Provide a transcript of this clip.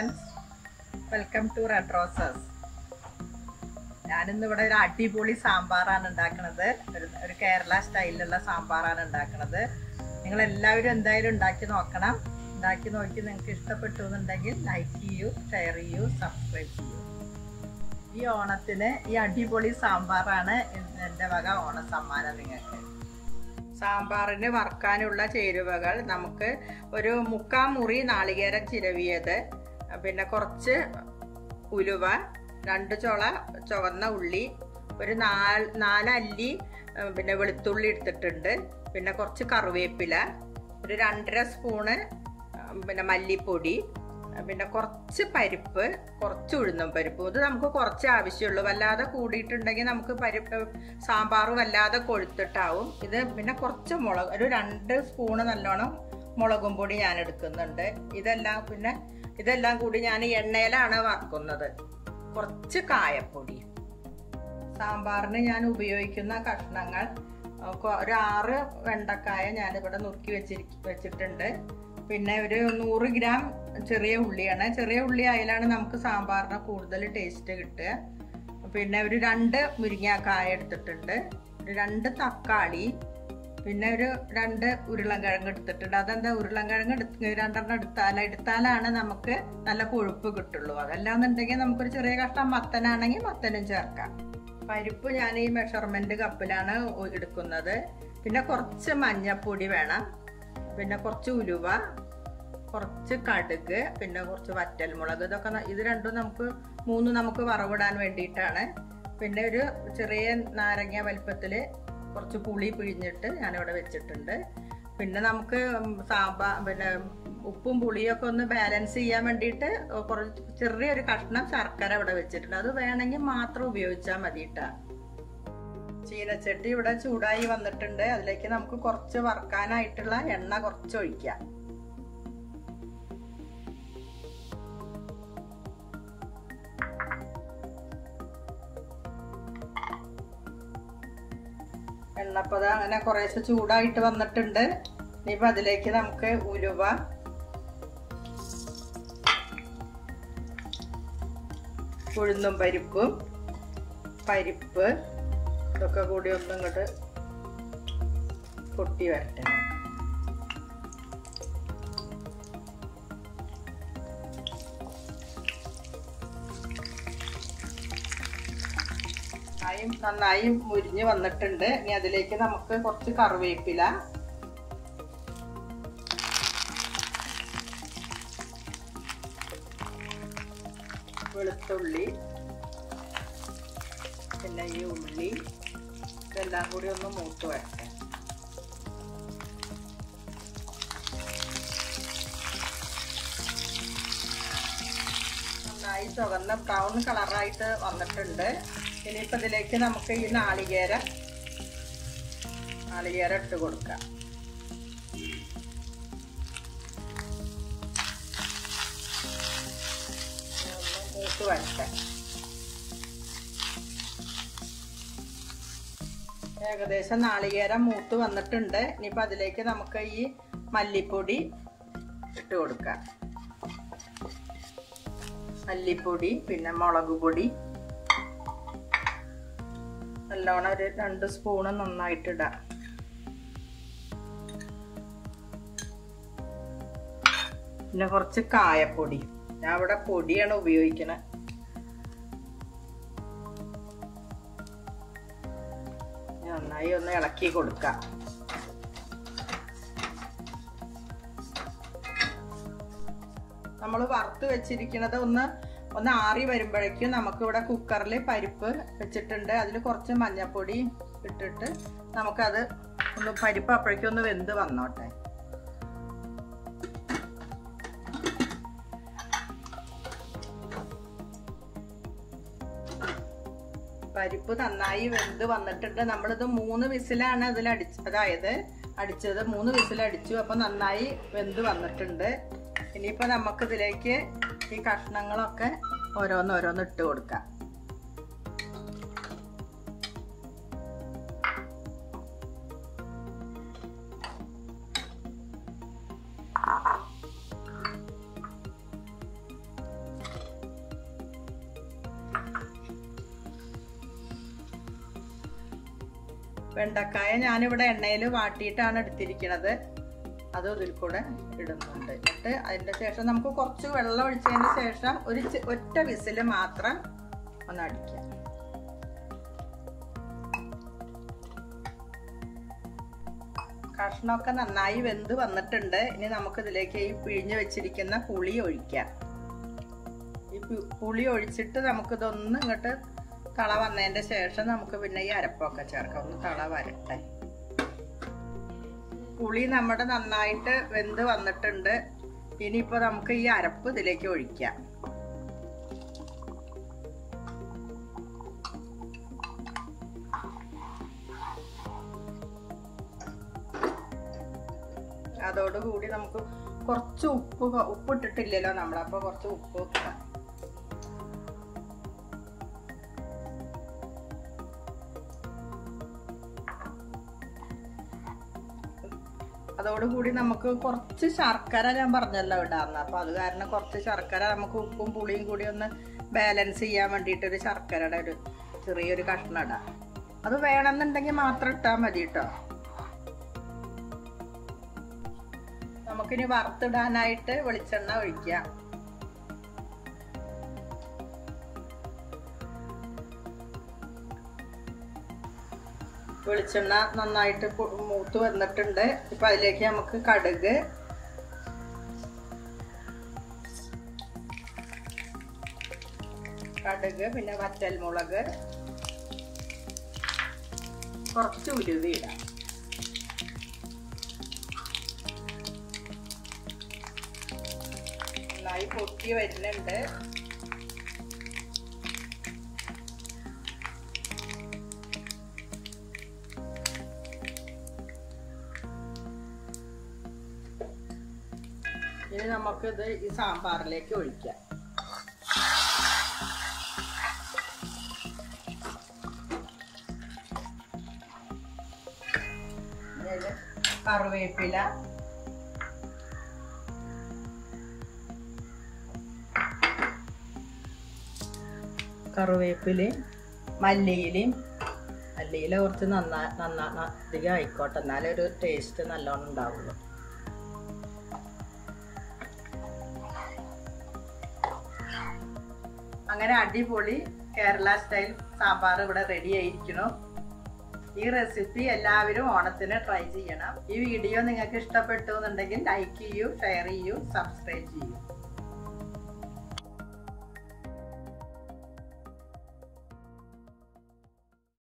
friends, welcome to Red Roses. ഞാനിന്ന് ഇവിടെ ഒരു അടിപൊളി സാമ്പാറാണ് ഉണ്ടാക്കുന്നത്. ഒരു കേരള സ്റ്റൈലിലുള്ള സാമ്പാറാണ് ഉണ്ടാക്കുന്നത്. നിങ്ങൾ എല്ലാവരും എന്തായാലും ഉണ്ടാക്കി നോക്കണം. ഉണ്ടാക്കി നോക്കി നിങ്ങൾക്ക് ഇഷ്ടപ്പെട്ടു എന്നുണ്ടെങ്കിൽ ലൈക്ക് ചെയ്യൂ, ഷെയർ ചെയ്യൂ, സബ്സ്ക്രൈബ് ചെയ്യൂ. ഈ ഓണത്തിന് ഈ അടിപൊളി സാമ്പാറാണ് എൻ്റെ വക ഓണ സമ്മാനം നിങ്ങൾക്ക്. സാമ്പാറിന് വറുക്കാനുള്ള ചേരുവകൾ നമുക്ക് ഒരു 3/4 മുറി നാളികേരം ചിരവിയത്, പിന്നെ കുറച്ച് ഉലുവ, 2 ചുള ചുവന്ന ഉള്ളി, ഒരു 4 അല്ലി പിന്നെ വെളുത്തുള്ളി എടുത്തിട്ടുണ്ട്, പിന്നെ കുറച്ച് കറിവേപ്പില, ഒരു 2.5 സ്പൂണ് പിന്നെ മല്ലിപ്പൊടി, പിന്നെ കുറച്ച് പരിപ്പ്, കുറച്ച് ഉഴുന്നും പരിപ്പ്. ഇത് നമുക്ക് കുറച്ച് ആവശ്യമുള്ളൂ. വല്ലാതെ കൂടിയിട്ടുണ്ടെങ്കിൽ നമുക്ക് പരിപ്പ് സാമ്പാർ വല്ലാതെ കൊഴുത്തിട്ടാവും. ഇത് പിന്നെ കുറച്ച് മുളക്, ഒരു 2 സ്പൂണ് നല്ലോണം മുളകും പൊടി ഞാൻ എടുക്കുന്നുണ്ട്. ഇതെല്ലാം കൂടി ഞാൻ എണ്ണയിലാണ് വറുക്കുന്നത്. കുറച്ച് കായപ്പൊടി. സാമ്പാറിന് ഞാൻ ഉപയോഗിക്കുന്ന കഷ്ണങ്ങൾ ഒരു 6 വെണ്ടക്കായ ഞാനിവിടെ നുറുക്കി വെച്ചിട്ടുണ്ട്. പിന്നെ ഒരു 100 ഗ്രാം ചെറിയ ഉള്ളിയാണ്. ചെറിയ ഉള്ളി ആയാലാണ് നമുക്ക് സാമ്പാറിന് കൂടുതൽ ടേസ്റ്റ് കിട്ടുക. പിന്നെ ഒരു 2 മുരിങ്ങാക്കായ എടുത്തിട്ടുണ്ട്, ഒരു 2 തക്കാളി, പിന്നെ ഒരു 2 ഉരുളൻകിഴങ്ങ് എടുത്തിട്ടുണ്ട്. അതെന്താ, ഉരുളൻകിഴങ്ങ് 2 എടുത്താലാണ് നമുക്ക് നല്ല കൊഴുപ്പ് കിട്ടുള്ളൂ. അതല്ലാന്നുണ്ടെങ്കിൽ നമുക്കൊരു ചെറിയ കഷ്ണം മത്തനാണെങ്കിൽ മത്തനും ചേർക്കാം. പരിപ്പ് ഞാൻ ഈ മെഷർമെന്റ് കപ്പിലാണ് എടുക്കുന്നത്. പിന്നെ കുറച്ച് മഞ്ഞപ്പൊടി വേണം, പിന്നെ കുറച്ച് ഉലുവ, കുറച്ച് കടുക്, പിന്നെ കുറച്ച് വറ്റൽമുളക്. ഇത് രണ്ടും നമുക്ക് വറവിടാൻ വേണ്ടിയിട്ടാണ്. പിന്നെ ഒരു ചെറിയ നാരങ്ങ വലിപ്പത്തിൽ കുറച്ച് പുളി പിഴിഞ്ഞിട്ട് ഞാനിവിടെ വെച്ചിട്ടുണ്ട്. പിന്നെ നമുക്ക് പിന്നെ ഉപ്പും പുളിയൊക്കെ ഒന്ന് ബാലൻസ് ചെയ്യാൻ വേണ്ടിയിട്ട് ചെറിയൊരു കഷ്ണം ശർക്കര ഇവിടെ വെച്ചിട്ടുണ്ട്. അത് വേണമെങ്കിൽ മാത്രം ഉപയോഗിച്ചാൽ മതിയിട്ടാ. ചീനച്ചട്ടി ഇവിടെ ചൂടായി വന്നിട്ടുണ്ട്. അതിലേക്ക് നമുക്ക് കുറച്ച് വറുക്കാനായിട്ടുള്ള എണ്ണ കുറച്ച് ഒഴിക്കാം. എണ്ണപ്പത അങ്ങനെ കുറേശ്ശെ ചൂടായിട്ട് വന്നിട്ടുണ്ട്. ഇനിയിപ്പോൾ അതിലേക്ക് നമുക്ക് ഉലുവ, ഉഴുന്നും പരിപ്പ് ഇതൊക്കെ കൂടി ഒന്നും ഇങ്ങോട്ട് പൊട്ടി വരട്ടെ. നന്നായി മുരിഞ്ഞ് വന്നിട്ടുണ്ട്. ഇനി അതിലേക്ക് നമുക്ക് കുറച്ച് കറിവേപ്പില, വെളുത്തുള്ളി, പിന്നെ ഈ ഉള്ളി, ഇതെല്ലാം കൂടി ഒന്ന് മൂത്ത് വരട്ടെ. നന്നായി ചുവന്ന ബ്രൗൺ കളറായിട്ട് വന്നിട്ടുണ്ട്. ഇനിയിപ്പോൾ ഇതിലേക്ക് നമുക്ക് ഈ നാളികേരം ഇട്ട് കൊടുക്കാം. മൂത്ത് വരട്ടെ. ഏകദേശം നാളികേരം മൂത്ത് വന്നിട്ടുണ്ട്. ഇനിയിപ്പോൾ അതിലേക്ക് നമുക്ക് ഈ മല്ലിപ്പൊടി ഇട്ട് കൊടുക്കാം. മല്ലിപ്പൊടി, പിന്നെ മുളക് പൊടി നല്ലോണം ഒരു 2 സ്പൂണ് നന്നായിട്ട് ഇടാം. പിന്നെ കുറച്ച് കായപ്പൊടി. ഞാൻ ഇവിടെ പൊടിയാണ് ഉപയോഗിക്കുന്നത്. നന്നായി ഒന്ന് ഇളക്കി കൊടുക്കാം. നമ്മൾ വറുത്ത് വെച്ചിരിക്കുന്നത് ഒന്ന് ആറി വരുമ്പോഴേക്കും നമുക്കിവിടെ കുക്കറിൽ പരിപ്പ് വെച്ചിട്ടുണ്ട്. അതിൽ കുറച്ച് മഞ്ഞൾപ്പൊടി ഇട്ടിട്ട് നമുക്കത് പരിപ്പ് അപ്പോഴേക്കും ഒന്ന് വെന്ത് വന്നോട്ടെ. പരിപ്പ് നന്നായി വെന്ത് വന്നിട്ടുണ്ട്. നമ്മളിത് 3 വിസിലാണ് അടിച്ചത്. 3 വിസിലടിച്ചു. അപ്പൊ നന്നായി വെന്ത് വന്നിട്ടുണ്ട്. ഇനിയിപ്പോൾ നമുക്കിതിലേക്ക് ഈ കഷ്ണങ്ങളൊക്കെ ഓരോന്നോരോന്ന് ഇട്ട് കൊടുക്കാം. വെണ്ടക്കായ ഞാനിവിടെ എണ്ണയിൽ വാട്ടിയിട്ടാണ് എടുത്തിരിക്കുന്നത്. അത് ഇതിൽ കൂടെ ഇടുന്നുണ്ട്. എന്നിട്ട് അതിൻ്റെ ശേഷം നമുക്ക് കുറച്ച് വെള്ളം ഒഴിച്ചതിന് ശേഷം ഒറ്റ വിസിൽ മാത്രം ഒന്ന് അടിക്കാം. കഷ്ണമൊക്കെ നന്നായി വെന്ത് വന്നിട്ടുണ്ട്. ഇനി നമുക്ക് ഇതിലേക്ക് ഈ പിഴിഞ്ഞ് വെച്ചിരിക്കുന്ന പുളി ഒഴിക്കാം. ഈ പുളി ഒഴിച്ചിട്ട് നമുക്കിതൊന്ന് ഇങ്ങോട്ട് തള വന്നതിൻ്റെ ശേഷം നമുക്ക് പിന്നെ ഈ അരപ്പൊക്കെ ചേർക്കാം. ഒന്ന് തള വരട്ടെ. പുളി നമ്മുടെ നന്നായിട്ട് വെന്ത് വന്നിട്ടുണ്ട്. ഇനിയിപ്പോൾ നമുക്ക് ഈ അരപ്പ് ഇതിലേക്ക് ഒഴിക്കാം. അതോടുകൂടി നമുക്ക് കുറച്ച് ഉപ്പ് ഇട്ടിട്ടില്ലല്ലോ നമ്മളപ്പോൾ കുറച്ച് ഉപ്പ് വെക്കാം. അതോടുകൂടി നമുക്ക് കുറച്ച് ശർക്കര ഞാൻ പറഞ്ഞല്ലോ ഇടാന്ന്. അപ്പൊ അത് കാരണം കുറച്ച് ശർക്കര നമുക്ക് ഉപ്പും പുളിയും കൂടി ഒന്ന് ബാലൻസ് ചെയ്യാൻ വേണ്ടിയിട്ട് ഒരു ശർക്കരയുടെ ഒരു ചെറിയൊരു കഷ്ണം ഇടാം. അത് വേണമെന്നുണ്ടെങ്കിൽ മാത്രം ഇട്ടാൽ മതി കേട്ടോ. നമുക്കിനി വറുത്തിടാനായിട്ട് വെളിച്ചെണ്ണ ഒഴിക്കാം. വെളിച്ചെണ്ണ നന്നായിട്ട് മൂത്ത് വന്നിട്ടുണ്ട്. ഇപ്പൊ അതിലേക്ക് നമുക്ക് കടുക്, പിന്നെ വറ്റൽമുളക്, കുറച്ച് ഉലുവ ഇടാം. നന്നായി പൊട്ടി വരുന്നുണ്ട്. ഇനി നമുക്കിത് ഈ സാമ്പാറിലേക്ക് ഒഴിക്കാം. കറിവേപ്പില, കറിവേപ്പിലയും മല്ലിയിലയും മല്ലിയില കുറച്ച് അധികം ആയിക്കോട്ടെ, എന്നാലേ ഒരു ടേസ്റ്റ് നല്ലോണം ഉണ്ടാവുള്ളൂ. അങ്ങനെ അടിപൊളി കേരള സ്റ്റൈൽ സാമ്പാർ ഇവിടെ റെഡി ആയിരിക്കുന്നു. ഈ റെസിപ്പി എല്ലാവരും ഓണത്തിന് ട്രൈ ചെയ്യണം. ഈ വീഡിയോ നിങ്ങൾക്ക് ഇഷ്ടപ്പെട്ടു എന്നുണ്ടെങ്കിൽ ലൈക്ക് ചെയ്യൂ, ഷെയർ ചെയ്യൂ, സബ്സ്ക്രൈബ് ചെയ്യൂ.